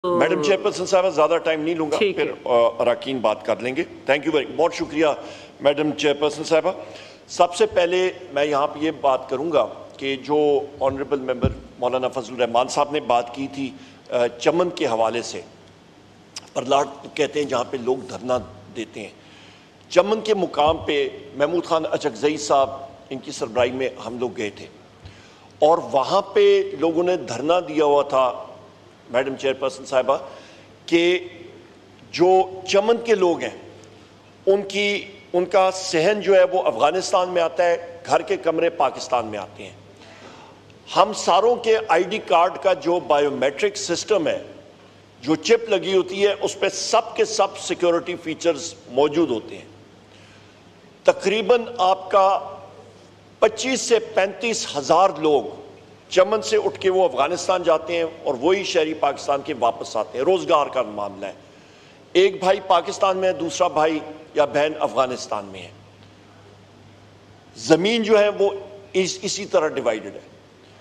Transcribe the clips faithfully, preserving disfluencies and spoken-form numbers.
Madam chairperson साहब ज़्यादा time नहीं लूँगा, फिर अराकीन बात कर लेंगे। थैंक यू वेरी बहुत शुक्रिया मैडम चेयरपर्सन साहबा। सबसे पहले मैं यहाँ पे ये बात करूँगा कि जो ऑनरेबल मेंबर मौलाना फजल रहमान साहब ने बात की थी चमन के हवाले से, परलाट कहते हैं जहाँ पे लोग धरना देते हैं, चमन के मुकाम पे महमूद खान अचकजई साहब इनकी सरबराही में हम लोग गए थे और वहाँ पे लोगों ने धरना दिया हुआ था मैडम चेयरपर्सन साहिबा कि जो चमन के लोग हैं उनकी उनका सहन जो है वो अफ़गानिस्तान में आता है, घर के कमरे पाकिस्तान में आते हैं। हम सारों के आईडी कार्ड का जो बायोमेट्रिक सिस्टम है, जो चिप लगी होती है, उस पर सब के सब सिक्योरिटी फीचर्स मौजूद होते हैं। तकरीबन आपका पच्चीस से पैंतीस हज़ार लोग चमन से उठ के वो अफगानिस्तान जाते हैं और वही शहरी पाकिस्तान के वापस आते हैं। रोज़गार का मामला है, एक भाई पाकिस्तान में है, दूसरा भाई या बहन अफगानिस्तान में है। ज़मीन जो है वो इस, इसी तरह डिवाइडेड है।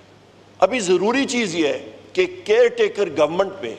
अभी ज़रूरी चीज़ ये है कि केयर टेकर गवर्नमेंट पे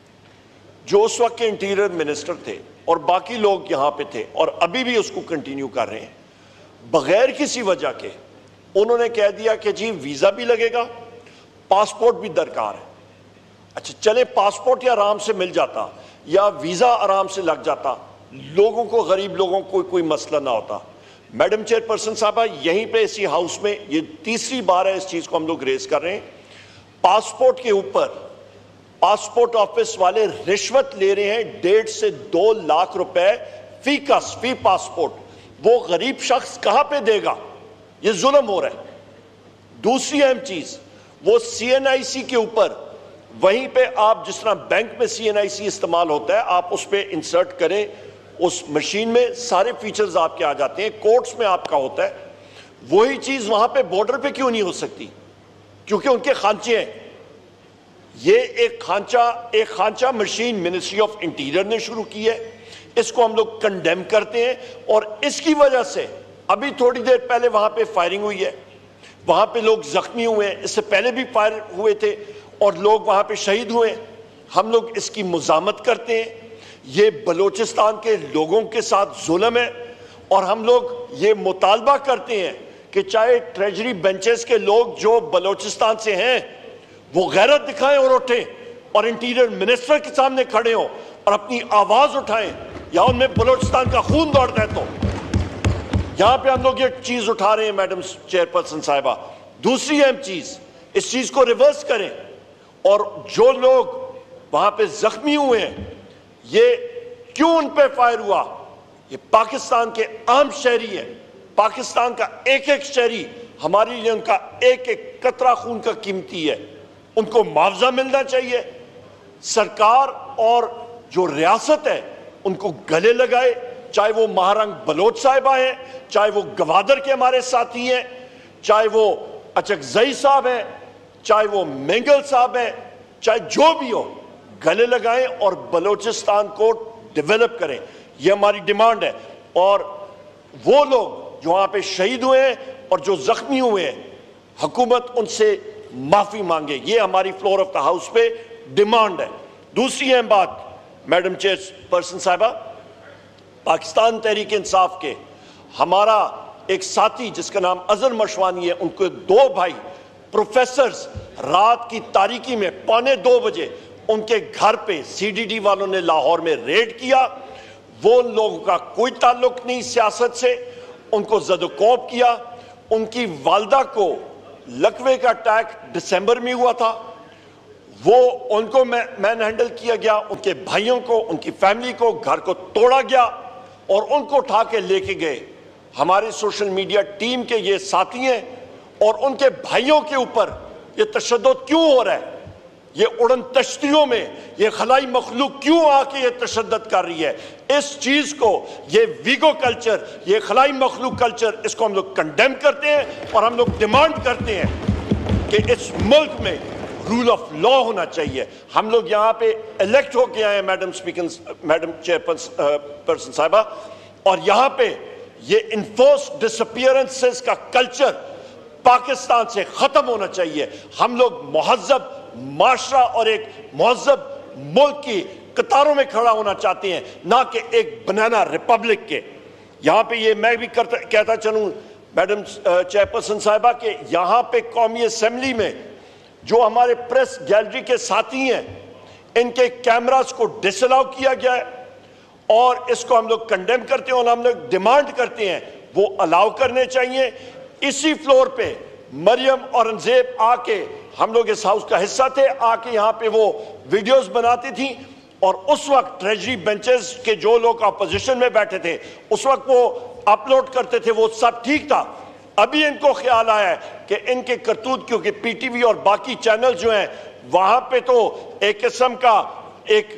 जो उस वक्त के इंटीरियर मिनिस्टर थे और बाकी लोग यहाँ पे थे और अभी भी उसको कंटिन्यू कर रहे हैं, बगैर किसी वजह के उन्होंने कह दिया कि जी वीज़ा भी लगेगा, पासपोर्ट भी दरकार है। अच्छा चले, पासपोर्ट या आराम से मिल जाता या वीज़ा आराम से लग जाता, लोगों को, गरीब लोगों को कोई मसला ना होता। मैडम चेयरपर्सन साहबा, यहीं पे इसी हाउस में ये तीसरी बार है इस चीज़ को हम लोग रेस कर रहे हैं। पासपोर्ट के ऊपर पासपोर्ट ऑफिस वाले रिश्वत ले रहे हैं डेढ़ से दो लाख रुपए फी कस फी पासपोर्ट। वो गरीब शख्स कहां पे देगा? ये जुल्म हो रहा है। दूसरी अहम चीज, वो सी एन आई सी के ऊपर, वहीं पे आप जिस तरह बैंक में सी एन आई सी इस्तेमाल होता है, आप उस पर इंसर्ट करें, उस मशीन में सारे फीचर्स आपके आ जाते हैं, कोर्ट्स में आपका होता है। वही चीज वहां पे बॉर्डर पे क्यों नहीं हो सकती? क्योंकि उनके खांचे हैं। ये एक खांचा एक खांचा मशीन मिनिस्ट्री ऑफ इंटीरियर ने शुरू की है, इसको हम लोग कंडेम करते हैं और इसकी वजह से अभी थोड़ी देर पहले वहां पे फायरिंग हुई है, वहां पे लोग जख्मी हुए हैं, इससे पहले भी फायर हुए थे और लोग वहां पे शहीद हुए। हम लोग इसकी मुजामत करते हैं। ये बलोचिस्तान के लोगों के साथ जुल्म है और हम लोग ये मुतालबा करते हैं कि चाहे ट्रेजरी बेंचेस के लोग जो बलोचिस्तान से हैं वो गैरत दिखाएं और उठें और इंटीरियर मिनिस्टर के सामने खड़े हों और अपनी आवाज उठाएं, या उनमें बलोचिस्तान का खून दौड़ता है। तो यहां पे हम लोग ये चीज उठा रहे हैं मैडम चेयरपर्सन साहिबा। दूसरी अहम चीज, इस चीज को रिवर्स करें और जो लोग वहां पे जख्मी हुए हैं, ये क्यों उन पे फायर हुआ? ये पाकिस्तान के आम शहरी हैं, पाकिस्तान का एक एक शहरी हमारे लिए उनका एक एक कतरा खून का कीमती है, उनको मुआवजा मिलना चाहिए। सरकार और जो रियासत है उनको गले लगाए, चाहे वो महारंग बलोच साहिबा हैं, चाहे वो गवादर के हमारे साथी हैं, चाहे वो अचकजई साहब हैं, चाहे वो मेंगल साहब हैं, चाहे जो भी हो, गले लगाएं और बलोचिस्तान को डेवलप करें। ये हमारी डिमांड है। और वो लोग जो वहां पे शहीद हुए हैं और जो जख्मी हुए हैं, हुकूमत उनसे माफी मांगे। ये हमारी फ्लोर ऑफ द हाउस पे डिमांड है। दूसरी अहम बात मैडम चेयरपर्सन साहिबा, पाकिस्तान तहरीक-ए-इंसाफ के हमारा एक साथी जिसका नाम अजहर मशवानी है, उनको दो भाई प्रोफेसर्स रात की तारीकी में पौने दो बजे उनके घर पे सी डी डी वालों ने लाहौर में रेड किया। वो लोगों का कोई ताल्लुक नहीं सियासत से, उनको ज़दोकोब किया। उनकी वालदा को लकवे का अटैक दिसंबर में हुआ था, वो उनको मैन हैंडल किया गया। उनके भाइयों को, उनकी फैमिली को, घर को तोड़ा गया और उनको उठा के लेके गए। हमारे सोशल मीडिया टीम के ये साथी हैं और उनके भाइयों के ऊपर ये तशद्दुद क्यों हो रहा है? ये उड़न तश्तियों में ये खलाई मखलूक क्यों आके ये तशद्दुद कर रही है? इस चीज को, ये वीगो कल्चर, ये खलाई मखलूक कल्चर, इसको हम लोग कंडेम करते हैं और हम लोग डिमांड करते हैं कि इस मुल्क में रूल ऑफ लॉ होना चाहिए। हम लोग यहाँ पे इलेक्ट होके आए हैं मैडम स्पीकर, मैडम चेयरपर्सन साहिबा, और यहाँ पे ये इन्फोर्स डिसअपीयरेंसेस का कल्चर पाकिस्तान से खत्म होना चाहिए। हम लोग मुहज़्ज़ब माशरा और एक मुहज़्ज़ब मुल्क की कतारों में खड़ा होना चाहते हैं, ना कि एक बनाना रिपब्लिक के। यहाँ पे ये मैं भी करता कहता चलूँ मैडम चेयरपर्सन साहिबा के यहाँ पे कौमी असेंबली में जो हमारे प्रेस गैलरी के साथी हैं, इनके कैमरास को डिसअलाउ किया गया है और इसको हम लोग कंडेम करते हैं और हम लोग डिमांड करते हैं वो अलाउ करने चाहिए। इसी फ्लोर पे मरियम औरंगजेब आके, हम लोग इस हाउस का हिस्सा थे, आके यहाँ पे वो वीडियोस बनाती थी और उस वक्त ट्रेजरी बेंचेस के जो लोग अपोजिशन में बैठे थे उस वक्त वो अपलोड करते थे, वो सब ठीक था। अभी इनको ख्याल आया है कि इनके करतूत, क्योंकि पीटीवी और बाकी चैनल जो हैं वहां पे तो एक किस्म का एक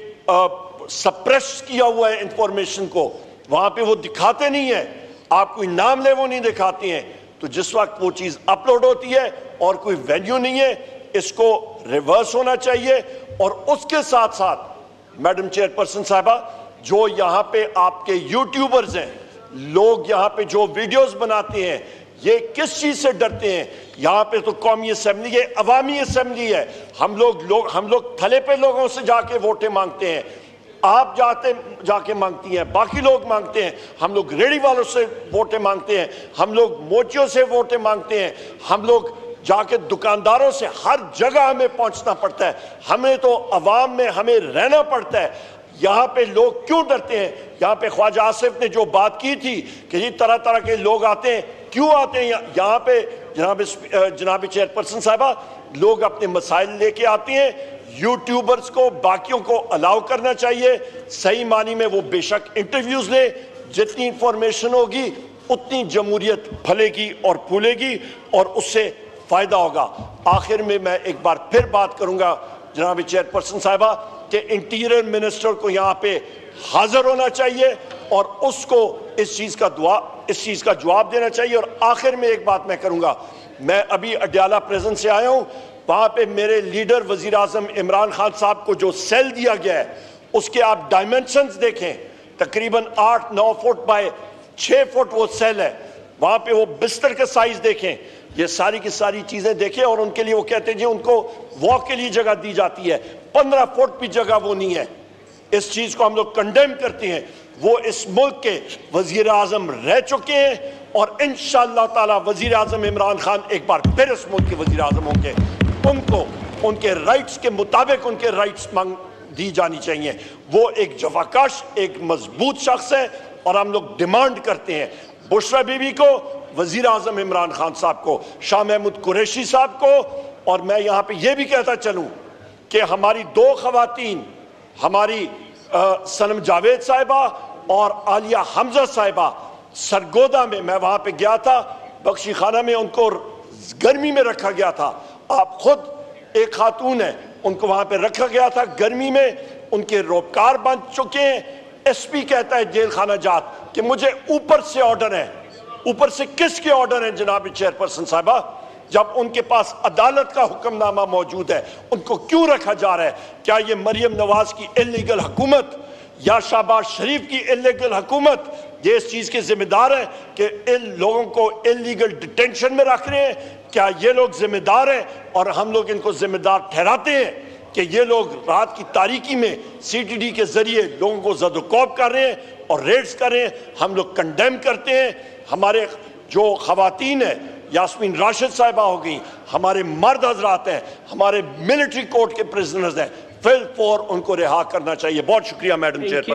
सप्रेस किया हुआ है इंफॉर्मेशन को, वहां पे वो दिखाते नहीं है, आप कोई नाम ले वो नहीं दिखाती हैं। तो जिस वक्त वो चीज अपलोड होती है और कोई वैल्यू नहीं है, इसको रिवर्स होना चाहिए। और उसके साथ साथ मैडम चेयरपर्सन साहिबा, जो यहाँ पे आपके यूट्यूबर्स हैं, लोग यहाँ पे जो वीडियोस बनाते हैं, ये किस चीज से डरते हैं? यहाँ पे तो कौमी असेंबली है, अवामी असेंबली है, हम लोग लोग हम लोग थले पे लोगों से जाके वोटें मांगते हैं, आप जाते जाके मांगती हैं, बाकी लोग मांगते हैं, हम लोग रेडी वालों से वोटें मांगते हैं, हम लोग मोचियों से वोटें मांगते हैं, हम लोग जाके दुकानदारों से, हर जगह हमें पहुंचना पड़ता है, हमें तो अवाम में हमें रहना पड़ता है। यहाँ पे लोग क्यों डरते हैं? यहाँ पे ख्वाजा आसिफ ने जो बात की थी कि जी तरह तरह के लोग आते हैं, क्यों आते हैं यहाँ पे? जनाब जनाब चेयरपर्सन साहिबा, लोग अपने मसाइल लेके आते हैं, यूट्यूबर्स को, बाकियों को अलाउ करना चाहिए। सही मानी में वो बेशक इंटरव्यूज ले, जितनी इंफॉर्मेशन होगी उतनी जमहूरियत फलेगी और फूलेगी और उससे फायदा होगा। आखिर में मैं एक बार फिर बात करूंगा जनाब चेयरपर्सन साहिबा कि इंटीरियर मिनिस्टर को यहाँ पे हाजिर होना चाहिए और उसको इस चीज का दुआ इस चीज का जवाब देना चाहिए। और आखिर में एक बात मैं करूंगा, मैं अभी अडयाला प्रेजेंट से आया हूं, वहां पे मेरे लीडर वजीर आजम इमरान खान साहब को जो सेल दिया गया है उसके आप डायमेंशंस देखें, तकरीबन आठ नौ फुट बाय छह फुट वो सेल है। वहां पे वो बिस्तर का साइज देखें, ये सारी की सारी चीजें देखें। और उनके लिए वो कहते हैं जी उनको वॉक के लिए जगह दी जाती है, पंद्रह फुट भी जगह वो नहीं है। इस चीज को हम लोग कंडेम करते हैं। वो इस मुल्क के वजीर आजम रह चुके हैं और इंशाअल्लाह ताला वजीर आजम इमरान खान एक बार फिर इस मुल्क के वजीर आजम होंगे। उनको उनके राइट्स के मुताबिक उनके राइट्स मांग दी जानी चाहिए। वो एक जवाकाश, एक मजबूत शख्स है और हम लोग डिमांड करते हैं बुशरा बीबी को, वजीर आजम इमरान खान साहब को, शाह महमूद कुरैशी साहब को। और मैं यहाँ पे ये भी कहता चलूँ कि हमारी दो खवातीन, हमारी आ, सनम जावेद साहिबा और आलिया हमजा साहिबा, सरगोदा में मैं वहाँ पे गया था, बख्शी खाना में उनको गर्मी में रखा गया था। आप खुद एक खातून है, उनको वहाँ पे रखा गया था गर्मी में, उनके रोजगार बन चुके हैं। एसपी कहता है जेल खाना जात कि मुझे ऊपर से ऑर्डर है। ऊपर से किसके ऑर्डर है जनाब चेयरपर्सन साहिबा? जब उनके पास अदालत का हुक्मनामा मौजूद है, उनको क्यों रखा जा रहा है? क्या ये मरियम नवाज की इलीगल हुकूमत या शहबाज शरीफ की इलीगल हुकूमत ये इस चीज के जिम्मेदार है कि इन लोगों को इलीगल डिटेंशन में रख रहे हैं? क्या ये लोग जिम्मेदार हैं और हम लोग इनको जिम्मेदार ठहराते हैं कि ये लोग रात की तारीकी में सीटीडी के जरिए लोगों को ज़द-ओ-कौब कर रहे हैं और रेड्स कर रहे हैं? हम लोग कंडेम करते हैं। हमारे जो खवातीन है, यास्मीन राशिद साहिबा हो गई, हमारे मर्द हजरात हैं, हमारे मिलिट्री कोर्ट के प्रिजनर्स हैं, फिल फॉर उनको रिहा करना चाहिए। बहुत शुक्रिया मैडम चेयर।